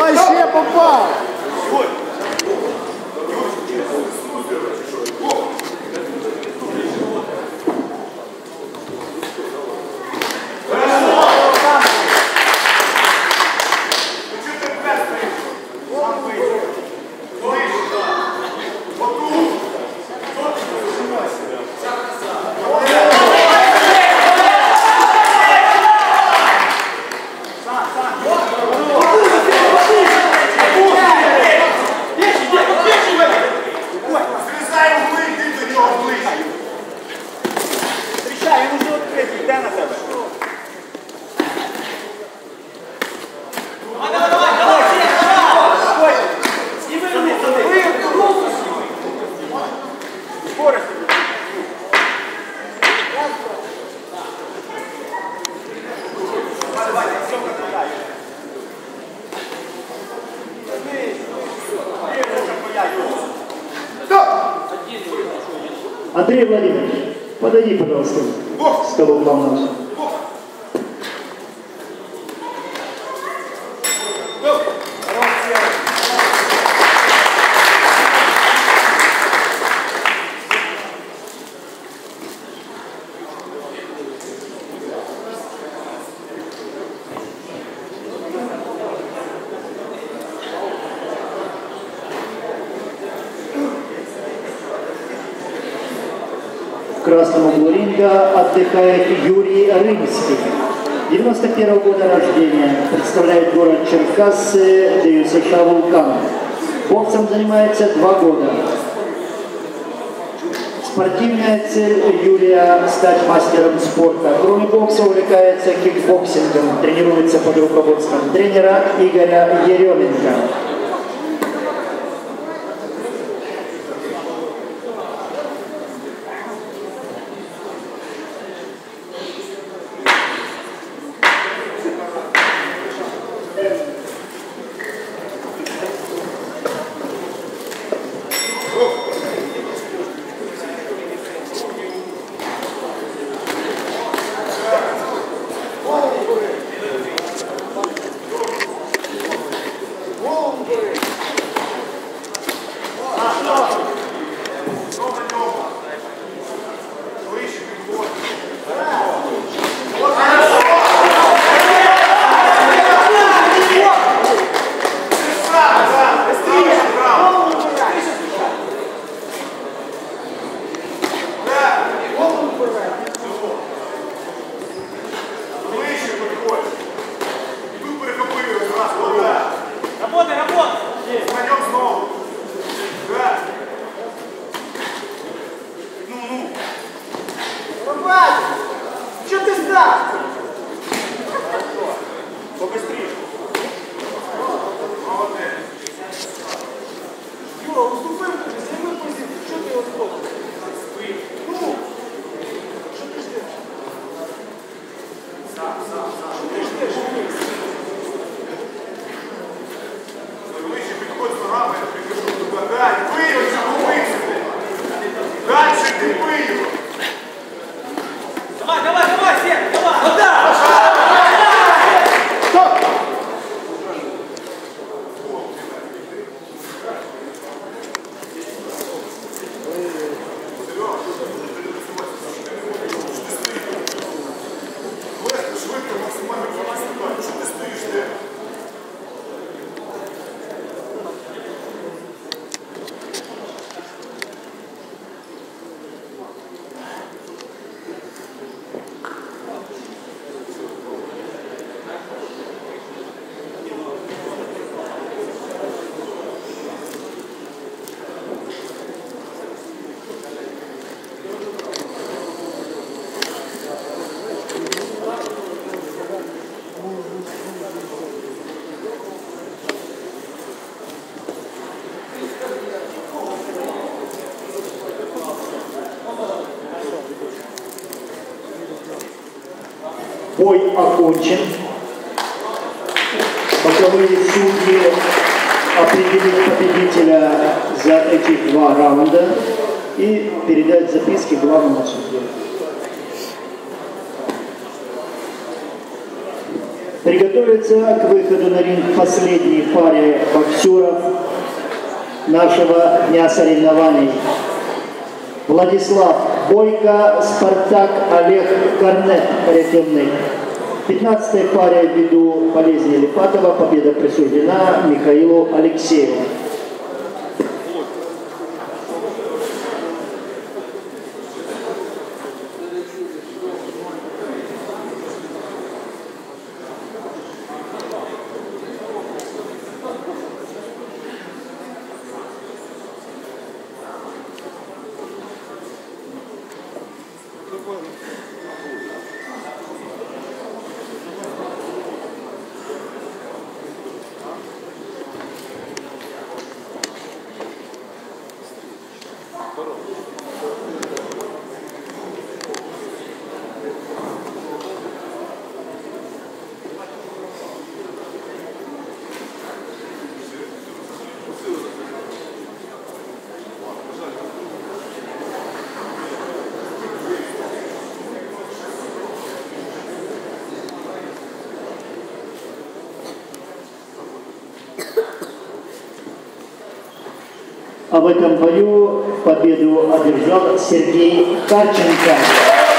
Вообще попал! Андрей Владимирович, подойди, пожалуйста, к столу главного. В красном углу ринга отдыхает Юрий Рымский. 91-го года рождения, представляет город Черкассы, ДЮСШ «Вулкан». Боксом занимается 2 года. Спортивная цель Юрия – стать мастером спорта. Кроме бокса увлекается кикбоксингом, тренируется под руководством тренера Игоря Еременко. Бой окончен. Боковые судьи определят победителя за эти 2 раунда и передать записки главному судье. Приготовиться к выходу на ринг последней паре боксеров нашего дня соревнований. Владислав Бойко, Спартак Олег Корнет, Порятемный. 15-й паре ввиду болезни Липатова победа присуждена Михаилу Алексееву. А в этом бою победу одержал Сергей Карченко.